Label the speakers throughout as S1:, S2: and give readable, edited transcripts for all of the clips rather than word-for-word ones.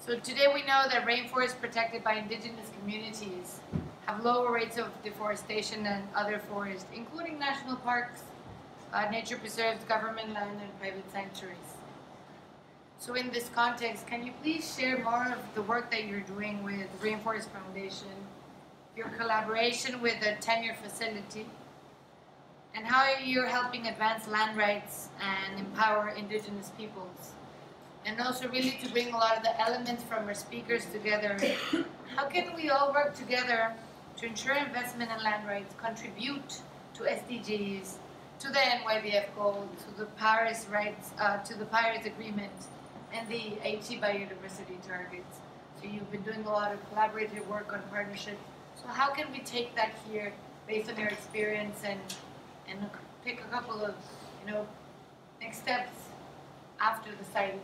S1: So today we know that rainforests protected by indigenous communities have lower rates of deforestation than other forests, including national parks, nature preserves, government land, and private sanctuaries. So in this context, can you please share more of the work that you're doing with Rainforest Foundation, your collaboration with the Tenure Facility, and how you're helping advance land rights and empower indigenous peoples? And also really to bring a lot of the elements from our speakers together. How can we all work together to ensure investment in land rights contribute to SDGs, to the NYBF goals, to the Paris rights, to the Paris Agreement, and the Aichi biodiversity targets? So you've been doing a lot of collaborative work on partnerships. So how can we take that here based on your experience and pick a couple of next steps after the sighting?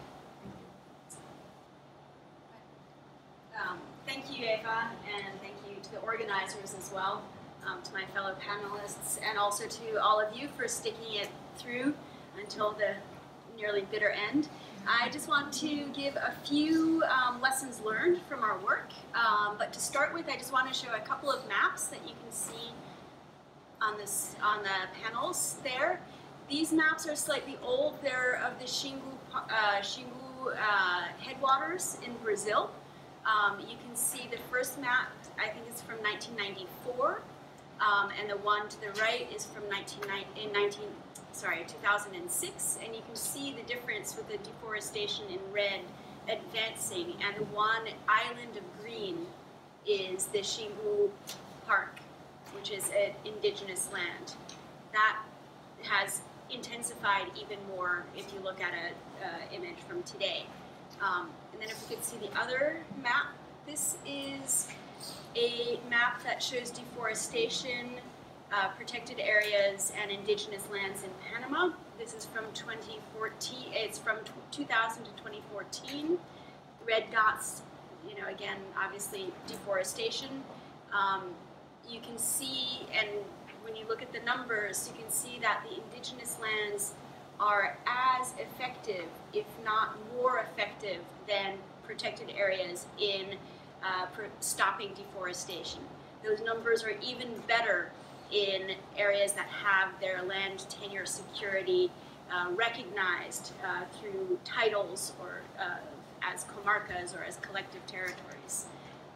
S2: Thank you, Eva, and thank you to the organizers as well, to my fellow panelists, and also to all of you for sticking it through until the nearly bitter end. I just want to give a few lessons learned from our work, but to start with, I just want to show a couple of maps that you can see on the panels there. These maps are slightly old. They're of the Xingu headwaters in Brazil. You can see the first map, I think it's from 1994, and the one to the right is from 2006, and you can see the difference with the deforestation in red advancing, and the one island of green is the Xingu Park, which is an indigenous land. That has intensified even more if you look at an image from today. And then if we could see the other map, this is a map that shows deforestation, protected areas, and indigenous lands in Panama. This is from 2014. It's from 2000 to 2014. Red dots, again, obviously deforestation. You can see, and when you look at the numbers, you can see that the indigenous lands are as effective, if not more effective, than protected areas in stopping deforestation. Those numbers are even better in areas that have their land tenure security recognized through titles or as comarcas or as collective territories.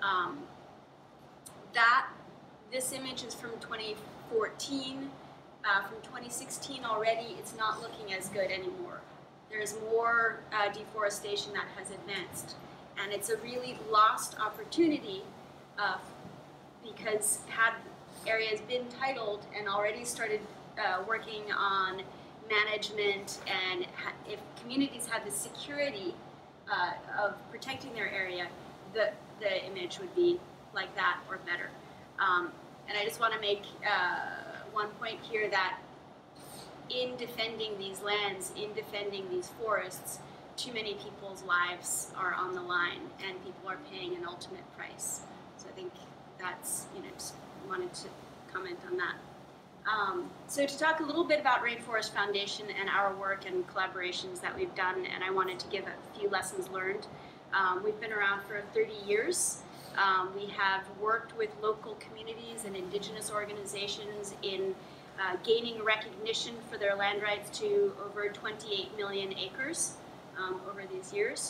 S2: This image is from 2014. From 2016 already, it's not looking as good anymore. There's more deforestation that has advanced, and it's a really lost opportunity because had areas been titled and already started working on management, and if communities had the security of protecting their area, the image would be like that or better. And I just want to make one point here that in defending these lands, in defending these forests, too many people's lives are on the line, and people are paying an ultimate price. So I think that's, just wanted to comment on that. So to talk a little bit about Rainforest Foundation and our work and collaborations that we've done, and I wanted to give a few lessons learned. We've been around for 30 years. We have worked with local communities and indigenous organizations in gaining recognition for their land rights to over 28 million acres over these years.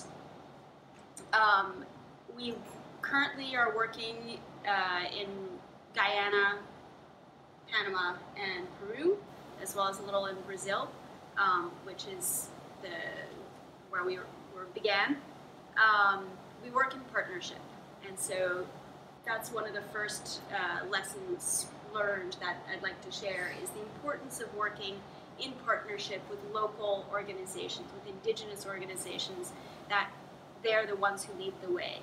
S2: We currently are working in Guyana, Panama, and Peru, as well as a little in Brazil, which is where we began. We work in partnership. And so that's one of the first lessons learned that I'd like to share, is the importance of working in partnership with local organizations, with indigenous organizations, that they're the ones who lead the way.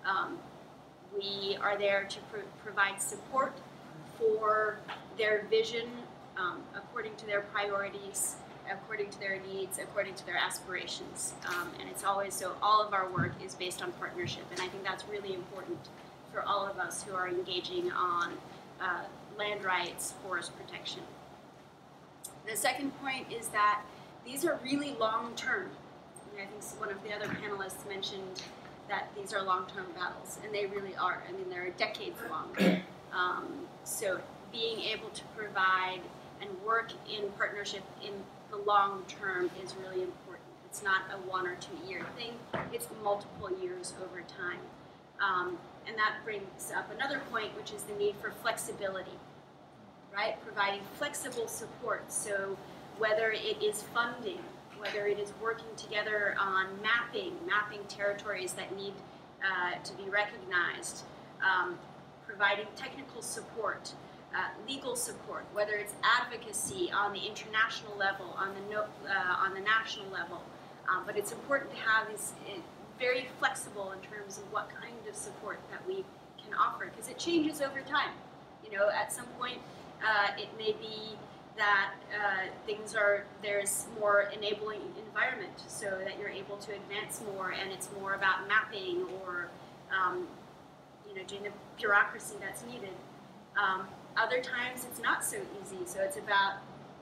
S2: We are there to provide support for their vision according to their priorities, according to their needs, according to their aspirations. And it's always so, all of our work is based on partnership, and I think that's really important for all of us who are engaging on land rights, forest protection. The second point is that these are really long-term. I think one of the other panelists mentioned that these are long-term battles, and they really are. I mean, they're decades long. So being able to provide and work in partnership in the long term is really important. It's not a 1 or 2 year thing, it's multiple years over time. And that brings up another point, which is the need for flexibility, right? Providing flexible support. So whether it is funding, whether it is working together on mapping territories that need to be recognized, providing technical support, legal support, whether it's advocacy on the international level, on the national level. But it's important to have these very flexible in terms of what kind of support that we can offer, because it changes over time. You know, at some point, it may be that there's more enabling environment so that you're able to advance more, and it's more about mapping or doing the bureaucracy that's needed. Other times it's not so easy, so it's about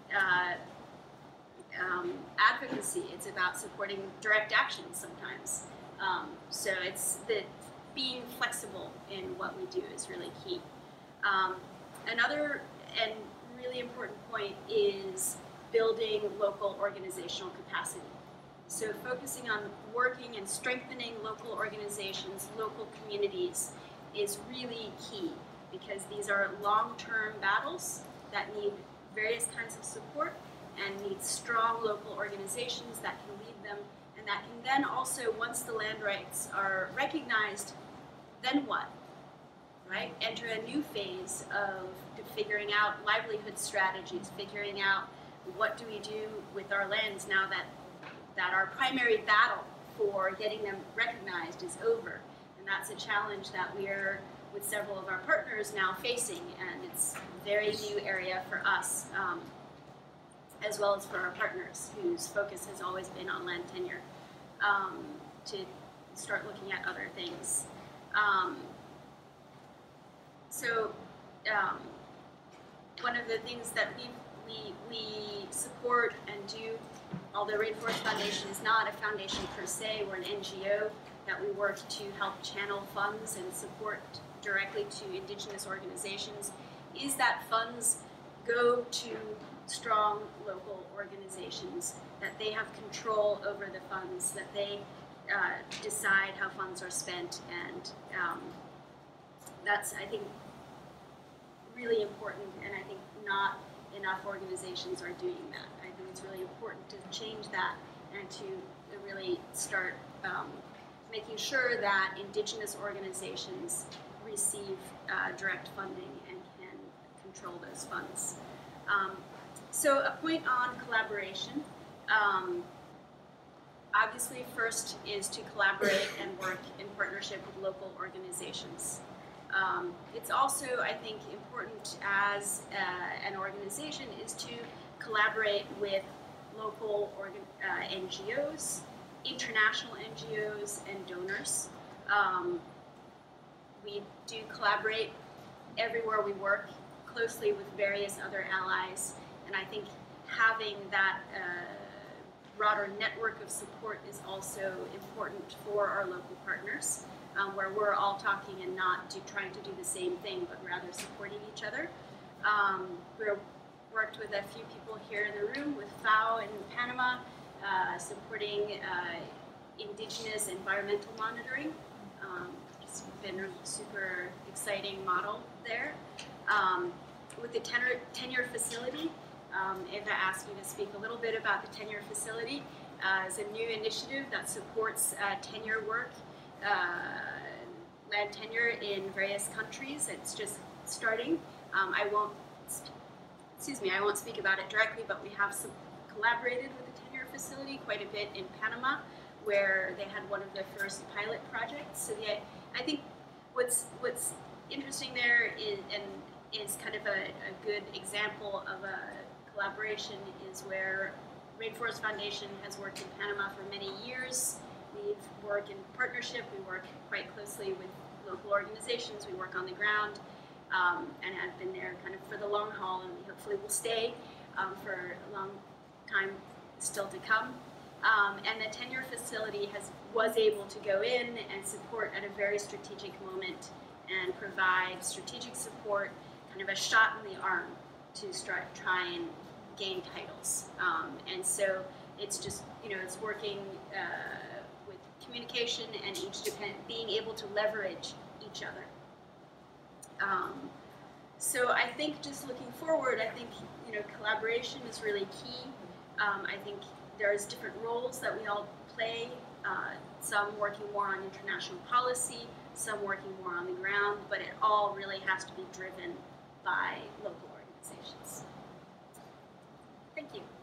S2: advocacy, it's about supporting direct action sometimes. So it's being flexible in what we do is really key. Another and really important point is building local organizational capacity. So focusing on working and strengthening local organizations, local communities is really key, because these are long-term battles that need various kinds of support and need strong local organizations that can lead them, and that can then also, once the land rights are recognized, then what? Right? Enter a new phase of figuring out livelihood strategies, figuring out what do we do with our lands now that our primary battle for getting them recognized is over. And that's a challenge that we're, with several of our partners, now facing, and it's a very new area for us, as well as for our partners, whose focus has always been on land tenure, to start looking at other things. One of the things that we support and do, although Rainforest Foundation is not a foundation per se, we're an NGO that we work to help channel funds and support directly to Indigenous organizations, is that funds go to strong local organizations, that they have control over the funds, that they decide how funds are spent, and that's, I think, really important, and I think not enough organizations are doing that. I think it's really important to change that and to really start making sure that Indigenous organizations receive direct funding and can control those funds. So a point on collaboration. Obviously, first is to collaborate and work in partnership with local organizations. It's also, I think, important as an organization is to collaborate with local NGOs, international NGOs, and donors. We do collaborate everywhere we work closely with various other allies, and I think having that broader network of support is also important for our local partners, where we're all talking and not trying to do the same thing, but rather supporting each other. We've worked with a few people here in the room with FAO in Panama, supporting Indigenous environmental monitoring. It's been a super exciting model there. With the tenure facility, Eva asked me to speak a little bit about the tenure facility. It's a new initiative that supports tenure work, land tenure in various countries. It's just starting. I won't speak about it directly, but we have collaborated with the tenure facility quite a bit in Panama, where they had one of their first pilot projects. So I think what's interesting there is kind of a good example of a collaboration is where Rainforest Foundation has worked in Panama for many years. We work in partnership, we work quite closely with local organizations, we work on the ground, and have been there kind of for the long haul, and we hopefully will stay for a long time still to come. And the tenure facility was able to go in and support at a very strategic moment and provide strategic support, kind of a shot in the arm to try and gain titles. And so it's just, it's working with communication and being able to leverage each other. So I think just looking forward, I think, collaboration is really key. I think there's different roles that we all play, some working more on international policy, some working more on the ground, but it all really has to be driven by local organizations. Thank you.